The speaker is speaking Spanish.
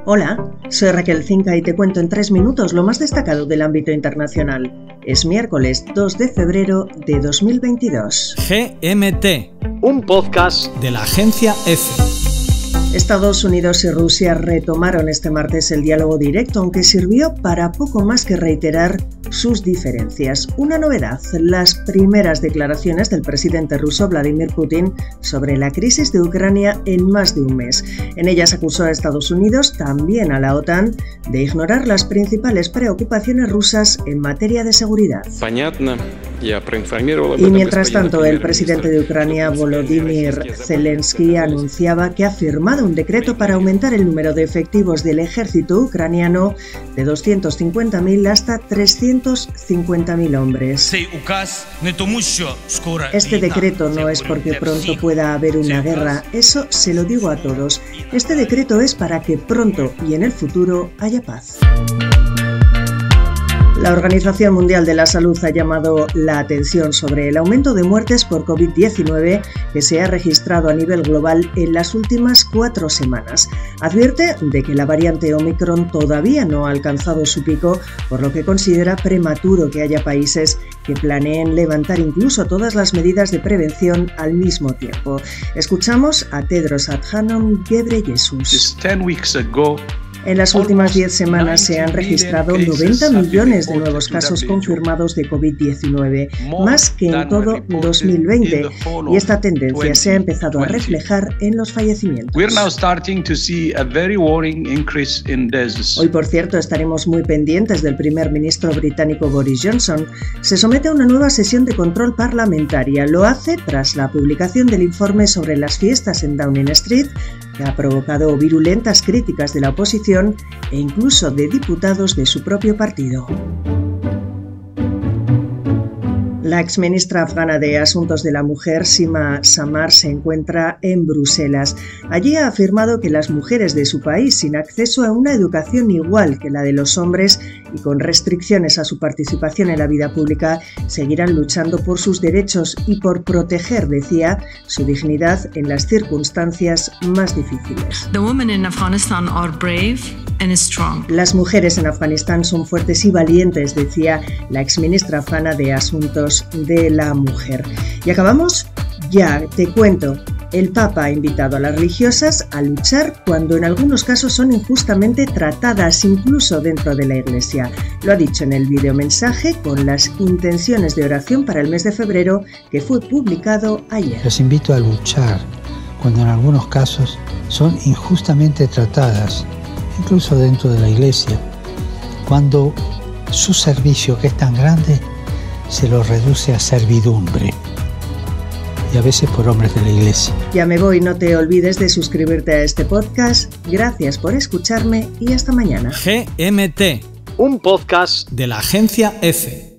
Hola, soy Raquel Cinca y te cuento en 3 minutos lo más destacado del ámbito internacional. Es miércoles 2 de febrero de 2022. GMT, un podcast de la agencia EFE. Estados Unidos y Rusia retomaron este martes el diálogo directo, aunque sirvió para poco más que reiterar sus diferencias. Una novedad, las primeras declaraciones del presidente ruso Vladimir Putin sobre la crisis de Ucrania en más de un mes. En ellas acusó a Estados Unidos, también a la OTAN, de ignorar las principales preocupaciones rusas en materia de seguridad. Y mientras tanto, el presidente de Ucrania, Volodymyr Zelensky, anunciaba que ha firmado un decreto para aumentar el número de efectivos del ejército ucraniano de 250.000 hasta 350.000 hombres. Este decreto no es porque pronto pueda haber una guerra, eso se lo digo a todos. Este decreto es para que pronto y en el futuro haya paz. La Organización Mundial de la Salud ha llamado la atención sobre el aumento de muertes por COVID-19 que se ha registrado a nivel global en las últimas 4 semanas. Advierte de que la variante Omicron todavía no ha alcanzado su pico, por lo que considera prematuro que haya países que planeen levantar incluso todas las medidas de prevención al mismo tiempo. Escuchamos a Tedros Adhanom Ghebreyesus. En las últimas 10 semanas se han registrado 90 millones de nuevos casos confirmados de COVID-19, más que en todo 2020, y esta tendencia se ha empezado a reflejar en los fallecimientos. Hoy, por cierto, estaremos muy pendientes del primer ministro británico Boris Johnson. Se somete a una nueva sesión de control parlamentaria. Lo hace tras la publicación del informe sobre las fiestas en Downing Street, que ha provocado virulentas críticas de la oposición e incluso de diputados de su propio partido. La exministra afgana de Asuntos de la Mujer, Sima Samar, se encuentra en Bruselas. Allí ha afirmado que las mujeres de su país, sin acceso a una educación igual que la de los hombres y con restricciones a su participación en la vida pública, seguirán luchando por sus derechos y por proteger, decía, su dignidad en las circunstancias más difíciles. The women in Afghanistan are brave and strong. Las mujeres en Afganistán son fuertes y valientes, decía la exministra afgana de Asuntos de la Mujer. ¿Y acabamos? Ya, te cuento. El Papa ha invitado a las religiosas a luchar cuando en algunos casos son injustamente tratadas, incluso dentro de la Iglesia. Lo ha dicho en el videomensaje con las intenciones de oración para el mes de febrero que fue publicado ayer. Los invito a luchar cuando en algunos casos son injustamente tratadas, incluso dentro de la Iglesia, cuando su servicio, que es tan grande, se lo reduce a servidumbre, y a veces por hombres de la Iglesia. Ya me voy, no te olvides de suscribirte a este podcast. Gracias por escucharme y hasta mañana. GMT, un podcast de la agencia EFE.